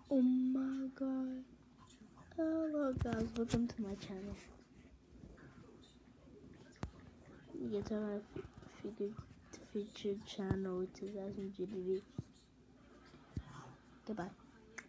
Oh my god. Hello guys, welcome to my channel. You get to my featured channel 2000 GDV. Goodbye.